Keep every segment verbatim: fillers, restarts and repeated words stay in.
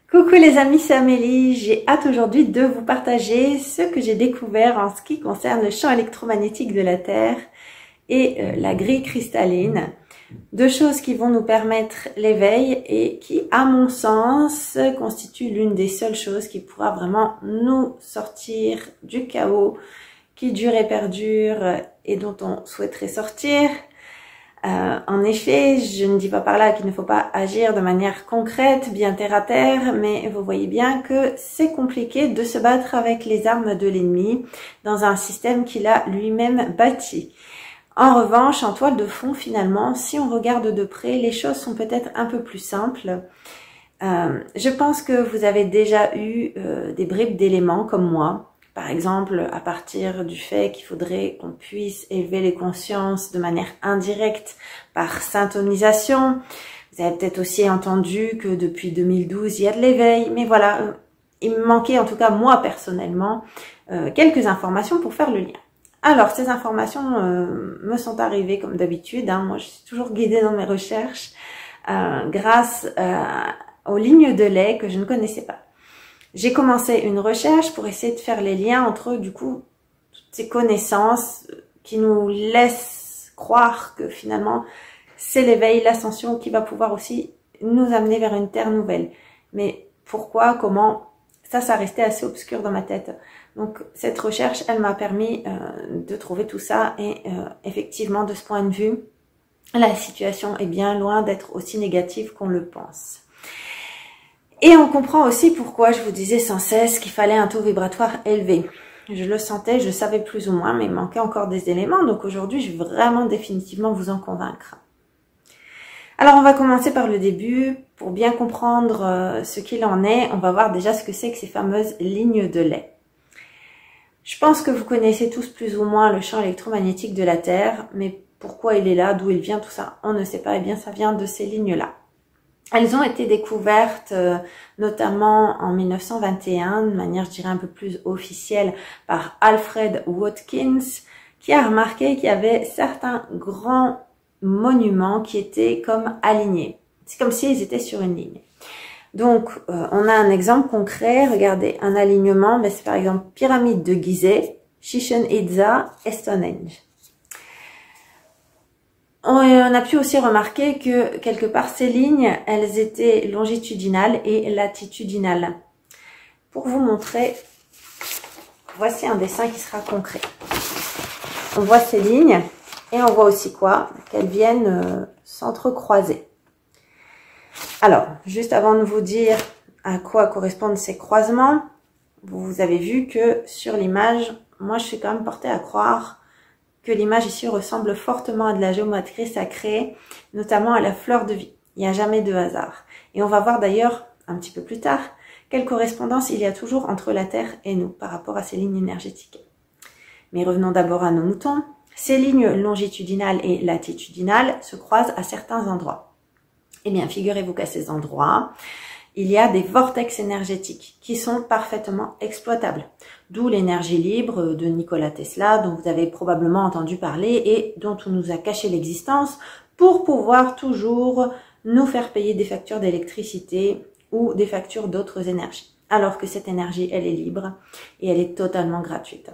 Coucou les amis, c'est Amélie. J'ai hâte aujourd'hui de vous partager ce que j'ai découvert en ce qui concerne le champ électromagnétique de la Terre et euh, la grille cristalline. Deux choses qui vont nous permettre l'éveil et qui, à mon sens, constituent l'une des seules choses qui pourra vraiment nous sortir du chaos qui dure et perdure et dont on souhaiterait sortir. Euh, en effet, je ne dis pas par là qu'il ne faut pas agir de manière concrète, bien terre à terre, mais vous voyez bien que c'est compliqué de se battre avec les armes de l'ennemi dans un système qu'il a lui-même bâti. En revanche, en toile de fond, finalement, si on regarde de près, les choses sont peut-être un peu plus simples. Euh, je pense que vous avez déjà eu euh, des bribes d'éléments comme moi. Par exemple, à partir du fait qu'il faudrait qu'on puisse élever les consciences de manière indirecte par syntonisation. Vous avez peut-être aussi entendu que depuis deux mille douze, il y a de l'éveil. Mais voilà, il me manquait en tout cas moi personnellement euh, quelques informations pour faire le lien. Alors, ces informations euh, me sont arrivées comme d'habitude. Hein. Moi, je suis toujours guidée dans mes recherches euh, grâce euh, aux lignes de lait que je ne connaissais pas. J'ai commencé une recherche pour essayer de faire les liens entre, du coup, toutes ces connaissances qui nous laissent croire que finalement, c'est l'éveil, l'ascension qui va pouvoir aussi nous amener vers une terre nouvelle. Mais pourquoi, comment, ça, ça restait assez obscur dans ma tête. Donc, cette recherche, elle m'a permis euh, de trouver tout ça et euh, effectivement, de ce point de vue, la situation est bien loin d'être aussi négative qu'on le pense. Et on comprend aussi pourquoi je vous disais sans cesse qu'il fallait un taux vibratoire élevé. Je le sentais, je savais plus ou moins, mais il manquait encore des éléments. Donc aujourd'hui, je vais vraiment définitivement vous en convaincre. Alors on va commencer par le début. Pour bien comprendre ce qu'il en est, on va voir déjà ce que c'est que ces fameuses lignes de lait. Je pense que vous connaissez tous plus ou moins le champ électromagnétique de la Terre, mais pourquoi il est là, d'où il vient, tout ça, on ne sait pas. Eh bien, ça vient de ces lignes-là. Elles ont été découvertes euh, notamment en mille neuf cent vingt et un, de manière je dirais un peu plus officielle, par Alfred Watkins, qui a remarqué qu'il y avait certains grands monuments qui étaient comme alignés. C'est comme s'ils étaient sur une ligne. Donc, euh, on a un exemple concret. Regardez, un alignement, mais c'est par exemple pyramide de Gizeh, Chichen Itza et Stonehenge. On a pu aussi remarquer que quelque part ces lignes, elles étaient longitudinales et latitudinales. Pour vous montrer, voici un dessin qui sera concret. On voit ces lignes et on voit aussi quoi? Qu'elles viennent euh, s'entrecroiser. Alors, juste avant de vous dire à quoi correspondent ces croisements, vous avez vu que sur l'image, moi je suis quand même portée à croire que l'image ici ressemble fortement à de la géométrie sacrée, notamment à la fleur de vie. Il n'y a jamais de hasard. Et on va voir d'ailleurs, un petit peu plus tard, quelle correspondance il y a toujours entre la Terre et nous par rapport à ces lignes énergétiques. Mais revenons d'abord à nos moutons. Ces lignes longitudinales et latitudinales se croisent à certains endroits. Eh bien, figurez-vous qu'à ces endroits, il y a des vortex énergétiques qui sont parfaitement exploitables. D'où l'énergie libre de Nikola Tesla, dont vous avez probablement entendu parler et dont on nous a caché l'existence pour pouvoir toujours nous faire payer des factures d'électricité ou des factures d'autres énergies. Alors que cette énergie, elle est libre et elle est totalement gratuite.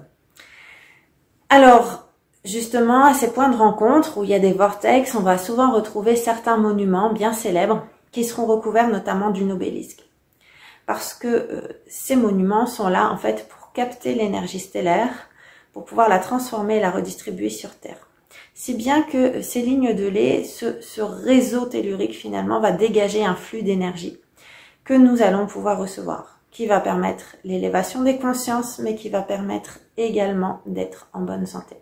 Alors, justement, à ces points de rencontre où il y a des vortex, on va souvent retrouver certains monuments bien célèbres qui seront recouverts notamment d'une obélisque. Parce que euh, ces monuments sont là en fait pour capter l'énergie stellaire, pour pouvoir la transformer et la redistribuer sur Terre. Si bien que ces lignes de lait, ce, ce réseau tellurique finalement va dégager un flux d'énergie que nous allons pouvoir recevoir, qui va permettre l'élévation des consciences, mais qui va permettre également d'être en bonne santé.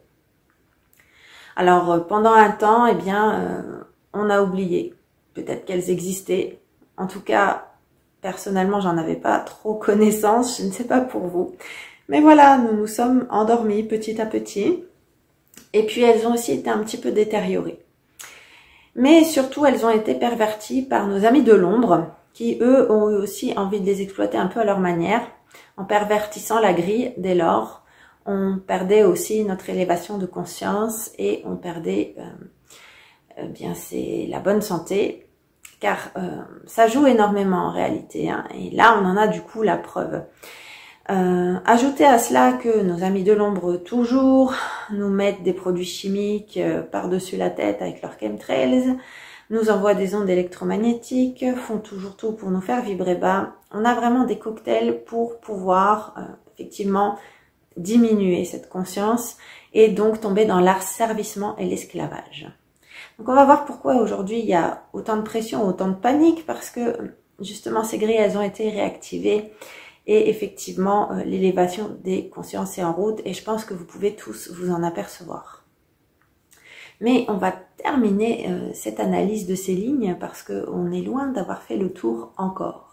Alors pendant un temps, eh bien, euh, on a oublié peut-être qu'elles existaient. En tout cas, personnellement, j'en avais pas trop connaissance. Je ne sais pas pour vous. Mais voilà, nous nous sommes endormis petit à petit. Et puis, elles ont aussi été un petit peu détériorées. Mais surtout, elles ont été perverties par nos amis de l'ombre, qui, eux, ont eu aussi envie de les exploiter un peu à leur manière, en pervertissant la grille. Dès lors, on perdait aussi notre élévation de conscience et on perdait... Euh, Eh bien, c'est la bonne santé, car euh, ça joue énormément en réalité, hein, et là on en a du coup la preuve. Euh, ajoutez à cela que nos amis de l'ombre toujours nous mettent des produits chimiques euh, par-dessus la tête avec leurs chemtrails, nous envoient des ondes électromagnétiques, font toujours tout pour nous faire vibrer bas. On a vraiment des cocktails pour pouvoir euh, effectivement diminuer cette conscience et donc tomber dans l'asservissement et l'esclavage. Donc on va voir pourquoi aujourd'hui il y a autant de pression, autant de panique, parce que justement ces grilles elles ont été réactivées et effectivement euh, l'élévation des consciences est en route et je pense que vous pouvez tous vous en apercevoir. Mais on va terminer euh, cette analyse de ces lignes parce qu'on est loin d'avoir fait le tour encore.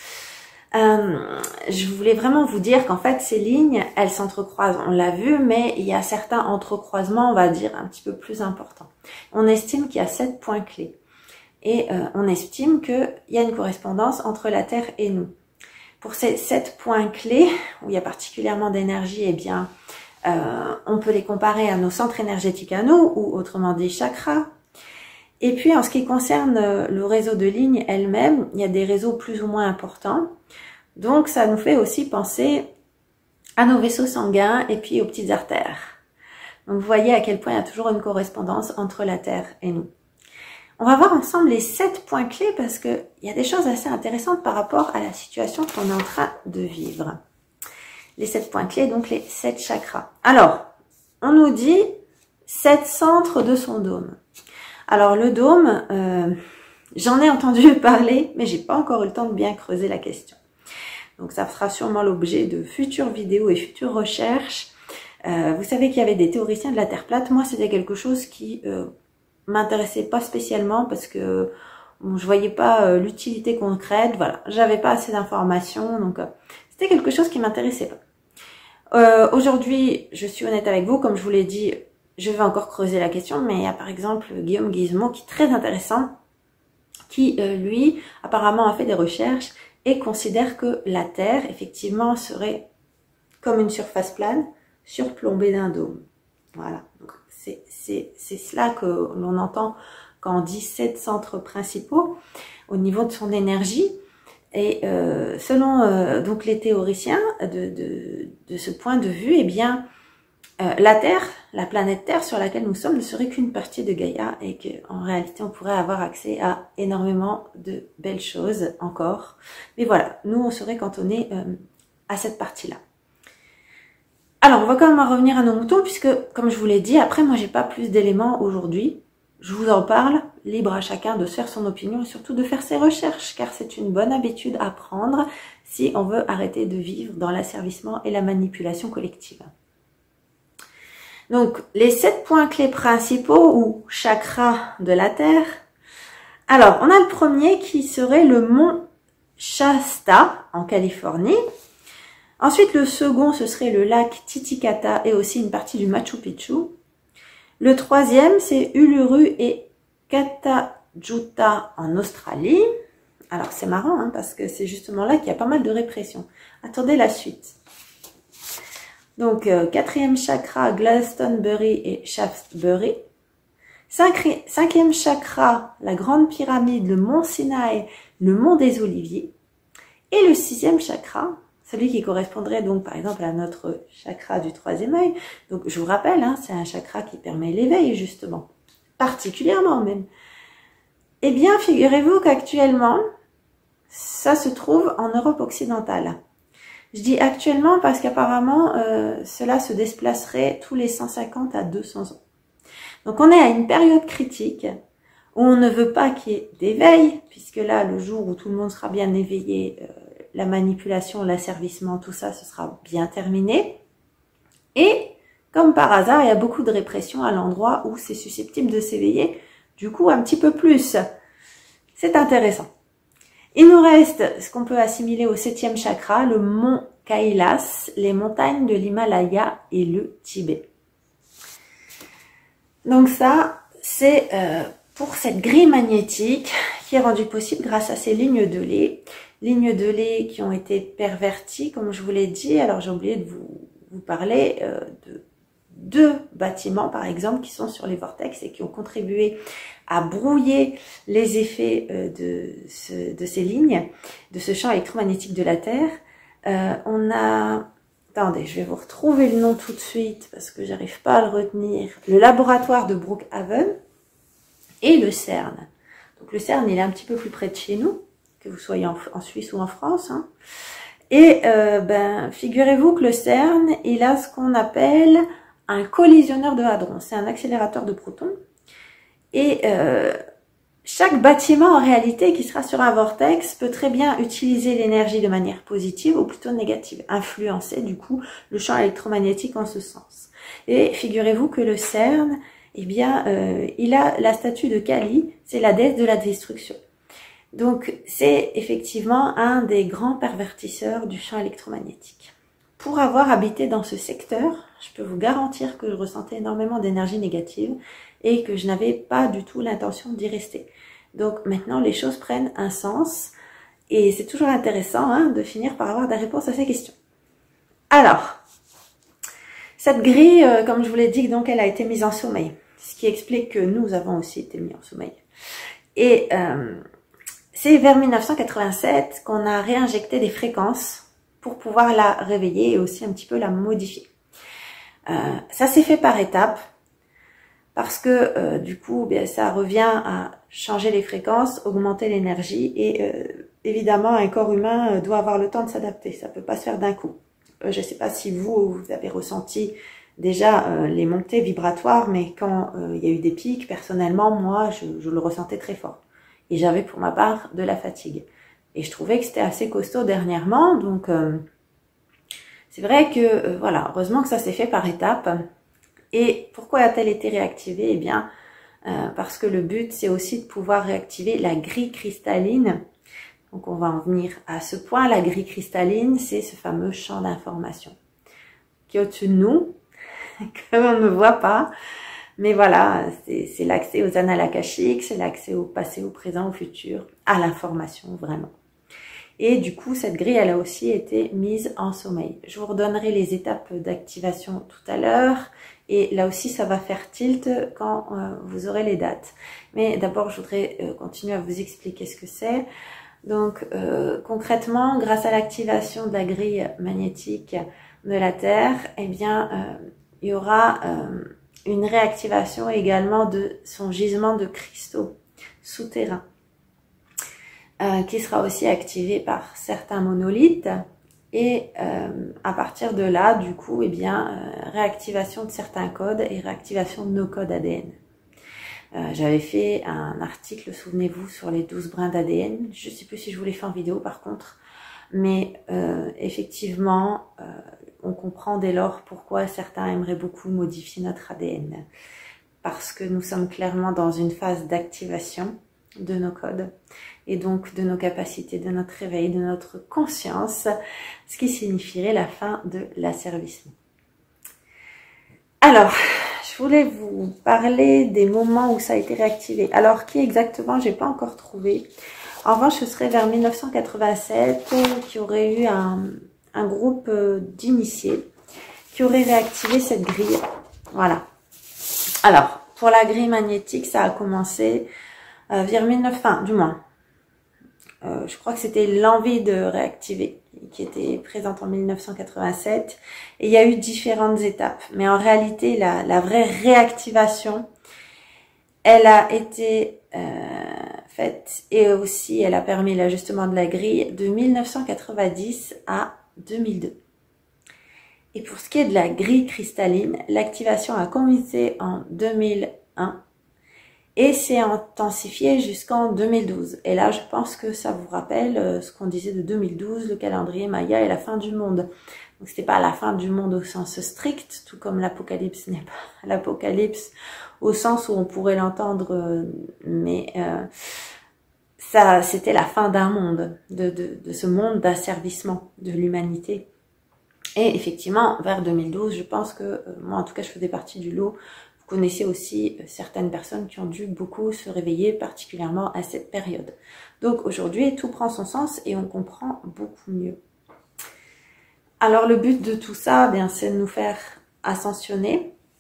Euh, je voulais vraiment vous dire qu'en fait ces lignes elles s'entrecroisent, on l'a vu, mais il y a certains entrecroisements on va dire un petit peu plus importants. On estime qu'il y a sept points clés et euh, on estime qu'il y a une correspondance entre la Terre et nous. Pour ces sept points clés où il y a particulièrement d'énergie, eh bien euh, on peut les comparer à nos centres énergétiques à nous, ou autrement dit chakras. Et puis en ce qui concerne le réseau de lignes elles-mêmes, il y a des réseaux plus ou moins importants. Donc ça nous fait aussi penser à nos vaisseaux sanguins et puis aux petites artères. Donc vous voyez à quel point il y a toujours une correspondance entre la Terre et nous. On va voir ensemble les sept points clés parce qu'il y a des choses assez intéressantes par rapport à la situation qu'on est en train de vivre. Les sept points clés, donc les sept chakras. Alors, on nous dit sept centres de son dôme. Alors le dôme, euh, j'en ai entendu parler, mais j'ai pas encore eu le temps de bien creuser la question. Donc ça sera sûrement l'objet de futures vidéos et futures recherches. Euh, vous savez qu'il y avait des théoriciens de la Terre plate. Moi, c'était quelque chose qui euh, m'intéressait pas spécialement parce que bon, je voyais pas euh, l'utilité concrète. Voilà, j'avais pas assez d'informations, donc euh, c'était quelque chose qui m'intéressait pas. Euh, Aujourd'hui, je suis honnête avec vous, comme je vous l'ai dit, je vais encore creuser la question, mais il y a par exemple Guillaume Guizmo qui est très intéressant, qui euh, lui apparemment a fait des recherches et considère que la Terre, effectivement, serait comme une surface plane, surplombée d'un dôme. Voilà, c'est cela que l'on entend quand on dit sept centres principaux au niveau de son énergie. Et euh, selon euh, donc les théoriciens de, de, de ce point de vue, eh bien, euh, la Terre, la planète Terre sur laquelle nous sommes, ne serait qu'une partie de Gaïa et qu'en réalité, on pourrait avoir accès à énormément de belles choses encore. Mais voilà, nous, on serait cantonnés euh, à cette partie-là. Alors, on va quand même en revenir à nos moutons puisque, comme je vous l'ai dit, après, moi, j'ai pas plus d'éléments aujourd'hui. Je vous en parle, libre à chacun de se faire son opinion et surtout de faire ses recherches, car c'est une bonne habitude à prendre si on veut arrêter de vivre dans l'asservissement et la manipulation collective. Donc, les sept points clés principaux ou chakras de la Terre. Alors, on a le premier qui serait le mont Shasta en Californie. Ensuite, le second, ce serait le lac Titicaca et aussi une partie du Machu Picchu. Le troisième, c'est Uluru et Katajuta en Australie. Alors, c'est marrant hein, parce que c'est justement là qu'il y a pas mal de répression. Attendez la suite. Donc, euh, quatrième chakra, Glastonbury et Shaftesbury. Cinqui cinquième chakra, la grande pyramide, le mont Sinaï, le mont des Oliviers. Et le sixième chakra, celui qui correspondrait donc par exemple à notre chakra du troisième œil. Donc, je vous rappelle, hein, c'est un chakra qui permet l'éveil justement, particulièrement même. Eh bien, figurez-vous qu'actuellement, ça se trouve en Europe occidentale. Je dis actuellement parce qu'apparemment, euh, cela se déplacerait tous les cent cinquante à deux cents ans. Donc, on est à une période critique où on ne veut pas qu'il y ait d'éveil, puisque là, le jour où tout le monde sera bien éveillé, euh, la manipulation, l'asservissement, tout ça, ce sera bien terminé. Et, comme par hasard, il y a beaucoup de répression à l'endroit où c'est susceptible de s'éveiller, du coup, un petit peu plus. C'est intéressant. Il nous reste ce qu'on peut assimiler au septième chakra, le mont Kailas, les montagnes de l'Himalaya et le Tibet. Donc ça, c'est euh, pour cette grille magnétique qui est rendue possible grâce à ces lignes de lait. Lignes de lait qui ont été perverties, comme je vous l'ai dit. Alors j'ai oublié de vous, vous parler euh, de, deux bâtiments, par exemple, qui sont sur les vortex et qui ont contribué à brouiller les effets euh, de, ce, de ces lignes, de ce champ électromagnétique de la Terre. Euh, on a... Attendez, je vais vous retrouver le nom tout de suite parce que j'arrive pas à le retenir. Le laboratoire de Brookhaven et le CERN. Donc le CERN, il est un petit peu plus près de chez nous, que vous soyez en, en Suisse ou en France. Hein. Et euh, ben, figurez-vous que le CERN, il a ce qu'on appelle un collisionneur de hadrons. C'est un accélérateur de protons. Et euh, chaque bâtiment, en réalité, qui sera sur un vortex, peut très bien utiliser l'énergie de manière positive ou plutôt négative, influencer du coup le champ électromagnétique en ce sens. Et figurez-vous que le CERN, eh bien, euh, il a la statue de Kali, c'est la déesse de la destruction. Donc, c'est effectivement un des grands pervertisseurs du champ électromagnétique. Pour avoir habité dans ce secteur, je peux vous garantir que je ressentais énormément d'énergie négative et que je n'avais pas du tout l'intention d'y rester. Donc maintenant, les choses prennent un sens et c'est toujours intéressant hein, de finir par avoir des réponses à ces questions. Alors, cette grille, euh, comme je vous l'ai dit, donc elle a été mise en sommeil, ce qui explique que nous avons aussi été mis en sommeil. Et euh, c'est vers mille neuf cent quatre-vingt-sept qu'on a réinjecté des fréquences pour pouvoir la réveiller et aussi un petit peu la modifier. Euh, ça s'est fait par étapes parce que euh, du coup, bien, ça revient à changer les fréquences, augmenter l'énergie et euh, évidemment, un corps humain doit avoir le temps de s'adapter. Ça peut pas se faire d'un coup. Euh, je ne sais pas si vous, vous avez ressenti déjà euh, les montées vibratoires, mais quand euh, il y a eu des pics, personnellement, moi, je, je le ressentais très fort. Et j'avais pour ma part de la fatigue. Et je trouvais que c'était assez costaud dernièrement, donc euh, c'est vrai que, euh, voilà, heureusement que ça s'est fait par étapes. Et pourquoi a-t-elle été réactivée? Eh bien, euh, parce que le but, c'est aussi de pouvoir réactiver la grille cristalline. Donc, on va en venir à ce point. La grille cristalline, c'est ce fameux champ d'information qui est au-dessus de nous, comme on ne voit pas. Mais voilà, c'est l'accès aux annales akashiques, c'est l'accès au passé, au présent, au futur, à l'information, vraiment. Et du coup, cette grille, elle a aussi été mise en sommeil. Je vous redonnerai les étapes d'activation tout à l'heure. Et là aussi, ça va faire tilt quand euh, vous aurez les dates. Mais d'abord, je voudrais euh, continuer à vous expliquer ce que c'est. Donc, euh, concrètement, grâce à l'activation de la grille magnétique de la Terre, eh bien, euh, il y aura euh, une réactivation également de son gisement de cristaux souterrains. Euh, qui sera aussi activé par certains monolithes et euh, à partir de là, du coup, eh bien, euh, réactivation de certains codes et réactivation de nos codes A D N. Euh, J'avais fait un article, souvenez-vous, sur les douze brins d'A D N. Je ne sais plus si je vous l'ai fait en vidéo par contre, mais euh, effectivement, euh, on comprend dès lors pourquoi certains aimeraient beaucoup modifier notre A D N. Parce que nous sommes clairement dans une phase d'activation de nos codes et donc de nos capacités, de notre réveil, de notre conscience, ce qui signifierait la fin de l'asservissement. Alors, je voulais vous parler des moments où ça a été réactivé. Alors, qui exactement, j'ai pas encore trouvé. En revanche, ce serait vers mille neuf cent quatre-vingt-sept qu'il y aurait eu un, un groupe d'initiés qui aurait réactivé cette grille. Voilà. Alors, pour la grille magnétique, ça a commencé Euh, vers mille neuf cents, du moins, euh, je crois que c'était l'envie de réactiver qui était présente en mille neuf cent quatre-vingt-sept et il y a eu différentes étapes, mais en réalité la, la vraie réactivation elle a été euh, faite et aussi elle a permis l'ajustement de la grille de mille neuf cent quatre-vingt-dix à deux mille deux. Et pour ce qui est de la grille cristalline, l'activation a commencé en deux mille un et s'est intensifié jusqu'en deux mille douze. Et là, je pense que ça vous rappelle euh, ce qu'on disait de deux mille douze, le calendrier Maya et la fin du monde. Donc, c'était pas la fin du monde au sens strict, tout comme l'apocalypse n'est pas l'apocalypse au sens où on pourrait l'entendre, euh, mais euh, ça, c'était la fin d'un monde, de, de, de ce monde d'asservissement de l'humanité. Et effectivement, vers deux mille douze, je pense que, euh, moi en tout cas, je faisais partie du lot. Vous connaissez aussi certaines personnes qui ont dû beaucoup se réveiller, particulièrement à cette période. Donc aujourd'hui, tout prend son sens et on comprend beaucoup mieux. Alors le but de tout ça, bien, c'est de nous faire ascensionner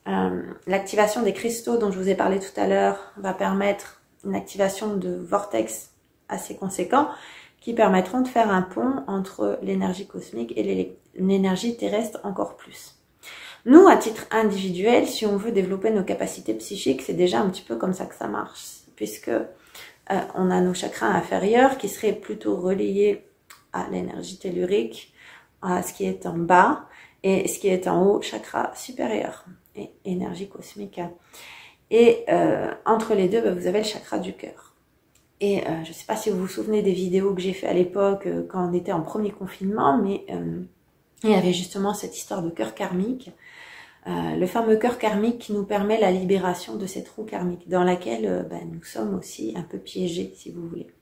Euh, L'activation des cristaux dont je vous ai parlé tout à l'heure va permettre une activation de vortex assez conséquent qui permettront de faire un pont entre l'énergie cosmique et l'énergie terrestre encore plus. Nous, à titre individuel, si on veut développer nos capacités psychiques, c'est déjà un petit peu comme ça que ça marche, puisque euh, on a nos chakras inférieurs qui seraient plutôt reliés à l'énergie tellurique, à ce qui est en bas, et ce qui est en haut, chakra supérieur et énergie cosmique. Et euh, entre les deux, bah, vous avez le chakra du cœur. Et euh, je ne sais pas si vous vous souvenez des vidéos que j'ai fait à l'époque euh, quand on était en premier confinement, mais euh, il y avait justement cette histoire de cœur karmique, euh, le fameux cœur karmique qui nous permet la libération de cette roue karmique dans laquelle euh, bah, nous sommes aussi un peu piégés, si vous voulez.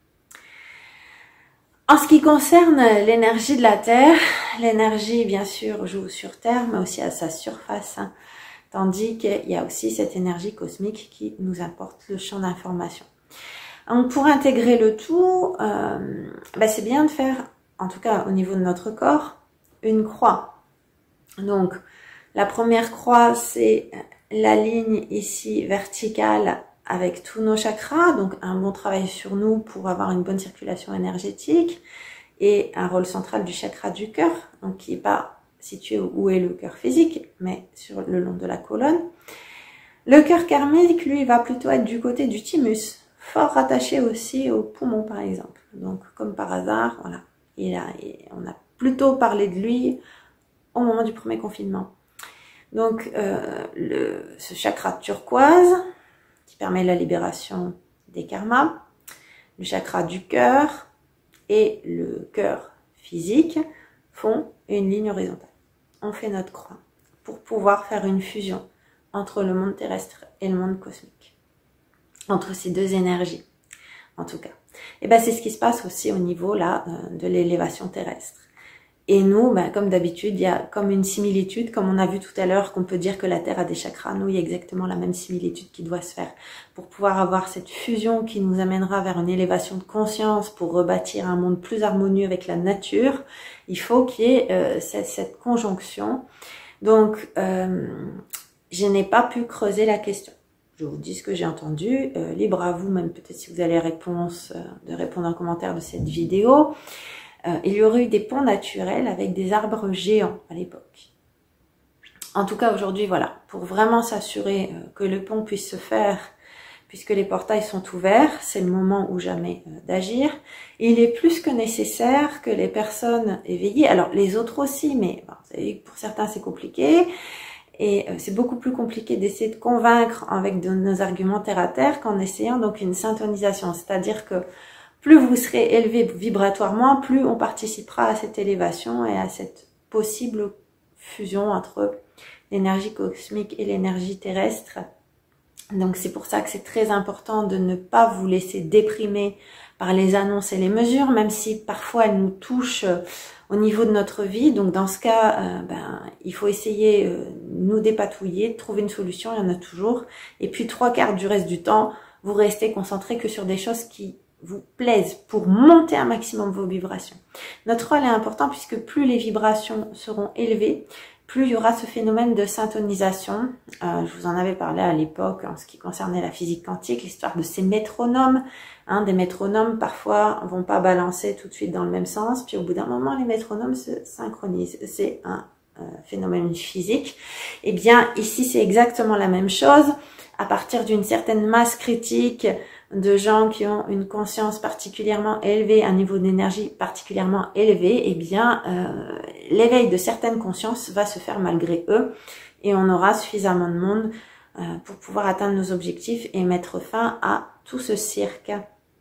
En ce qui concerne l'énergie de la Terre, l'énergie bien sûr joue sur Terre, mais aussi à sa surface, hein, tandis qu'il y a aussi cette énergie cosmique qui nous apporte le champ d'information. Donc pour intégrer le tout, euh, bah, c'est bien de faire, en tout cas au niveau de notre corps, une croix. Donc la première croix, c'est la ligne ici verticale avec tous nos chakras, donc un bon travail sur nous pour avoir une bonne circulation énergétique et un rôle central du chakra du cœur, donc qui n'est pas situé où est le cœur physique, mais sur le long de la colonne. Le cœur karmique, lui, va plutôt être du côté du thymus, fort rattaché aussi au poumon par exemple. Donc comme par hasard, voilà, il a, on a plutôt parlé de lui au moment du premier confinement. Donc euh, le, ce chakra turquoise qui permet la libération des karmas, le chakra du cœur et le cœur physique font une ligne horizontale. On fait notre croix pour pouvoir faire une fusion entre le monde terrestre et le monde cosmique, entre ces deux énergies en tout cas. Et ben c'est ce qui se passe aussi au niveau là de l'élévation terrestre. Et nous, ben, comme d'habitude, il y a comme une similitude, comme on a vu tout à l'heure qu'on peut dire que la Terre a des chakras. Nous, il y a exactement la même similitude qui doit se faire pour pouvoir avoir cette fusion qui nous amènera vers une élévation de conscience pour rebâtir un monde plus harmonieux avec la nature. Il faut qu'il y ait euh, cette, cette conjonction. Donc, euh, je n'ai pas pu creuser la question. Je vous dis ce que j'ai entendu. Euh, libre à vous, même peut-être si vous avez réponse, euh, de répondre en commentaire de cette vidéo. Euh, il y aurait eu des ponts naturels avec des arbres géants à l'époque. En tout cas, aujourd'hui, voilà, pour vraiment s'assurer euh, que le pont puisse se faire, puisque les portails sont ouverts, c'est le moment ou jamais euh, d'agir. Il est plus que nécessaire que les personnes éveillées, alors les autres aussi, mais bon, vous savez, pour certains c'est compliqué, et euh, c'est beaucoup plus compliqué d'essayer de convaincre avec de nos arguments terre à terre qu'en essayant donc une syntonisation, c'est-à-dire que plus vous serez élevé vibratoirement, plus on participera à cette élévation et à cette possible fusion entre l'énergie cosmique et l'énergie terrestre. Donc c'est pour ça que c'est très important de ne pas vous laisser déprimer par les annonces et les mesures, même si parfois elles nous touchent au niveau de notre vie. Donc dans ce cas, euh, ben, il faut essayer de euh, nous dépatouiller, de trouver une solution, il y en a toujours. Et puis trois quarts du reste du temps, vous restez concentré que sur des choses qui vous plaisent pour monter un maximum vos vibrations. Notre rôle est important puisque plus les vibrations seront élevées, plus il y aura ce phénomène de syntonisation. Euh, je vous en avais parlé à l'époque en ce qui concernait la physique quantique, l'histoire de ces métronomes. Hein, des métronomes parfois vont pas balancer tout de suite dans le même sens, puis au bout d'un moment les métronomes se synchronisent. C'est un euh, phénomène physique. Et bien ici c'est exactement la même chose. À partir d'une certaine masse critique de gens qui ont une conscience particulièrement élevée, un niveau d'énergie particulièrement élevé, eh bien, euh, l'éveil de certaines consciences va se faire malgré eux et on aura suffisamment de monde euh, pour pouvoir atteindre nos objectifs et mettre fin à tout ce cirque.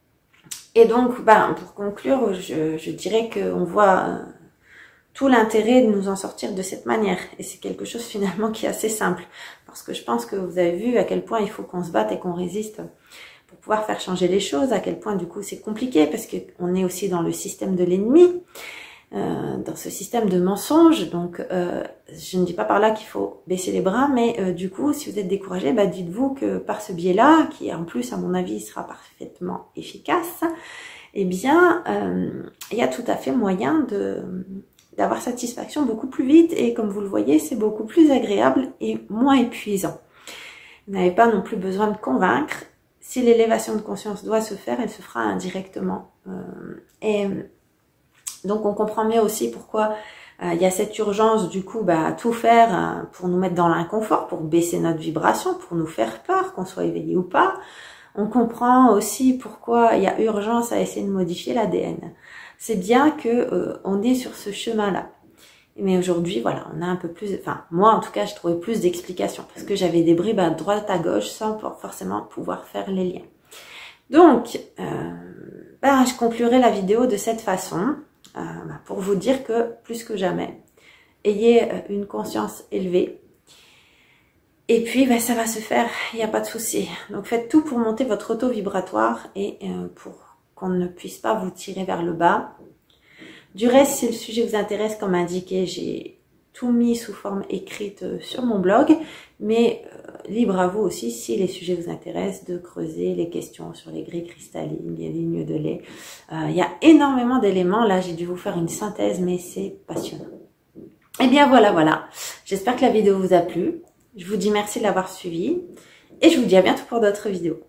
Et donc, ben, pour conclure, je, je dirais qu'on voit euh, tout l'intérêt de nous en sortir de cette manière. Et c'est quelque chose finalement qui est assez simple. Parce que je pense que vous avez vu à quel point il faut qu'on se batte et qu'on résiste pour pouvoir faire changer les choses, à quel point du coup c'est compliqué parce qu'on est aussi dans le système de l'ennemi, euh, dans ce système de mensonges. Donc euh, je ne dis pas par là qu'il faut baisser les bras, mais euh, du coup si vous êtes découragé, bah, dites-vous que par ce biais-là, qui en plus à mon avis sera parfaitement efficace, eh bien euh, il y a tout à fait moyen de d'avoir satisfaction beaucoup plus vite et comme vous le voyez, c'est beaucoup plus agréable et moins épuisant. Vous n'avez pas non plus besoin de convaincre. Si l'élévation de conscience doit se faire, elle se fera indirectement. Euh, et donc on comprend mieux aussi pourquoi euh, il y a cette urgence du coup bah, à tout faire euh, pour nous mettre dans l'inconfort, pour baisser notre vibration, pour nous faire peur, qu'on soit éveillé ou pas. On comprend aussi pourquoi il y a urgence à essayer de modifier l'A D N. C'est bien que euh, on est sur ce chemin-là. Mais aujourd'hui, voilà, on a un peu plus, enfin, moi en tout cas, je trouvais plus d'explications parce que j'avais des bribes à droite, à gauche sans forcément pouvoir faire les liens. Donc, euh, ben, je conclurai la vidéo de cette façon euh, ben, pour vous dire que plus que jamais, ayez une conscience élevée. Et puis, ben, ça va se faire, il n'y a pas de souci. Donc, faites tout pour monter votre auto vibratoire et euh, pour qu'on ne puisse pas vous tirer vers le bas. Du reste, si le sujet vous intéresse, comme indiqué, j'ai tout mis sous forme écrite sur mon blog, mais euh, libre à vous aussi, si les sujets vous intéressent, de creuser les questions sur les grilles cristallines, les lignes de lait. Euh, il y a énormément d'éléments, là j'ai dû vous faire une synthèse, mais c'est passionnant. Et bien voilà, voilà, j'espère que la vidéo vous a plu. Je vous dis merci de l'avoir suivi, et je vous dis à bientôt pour d'autres vidéos.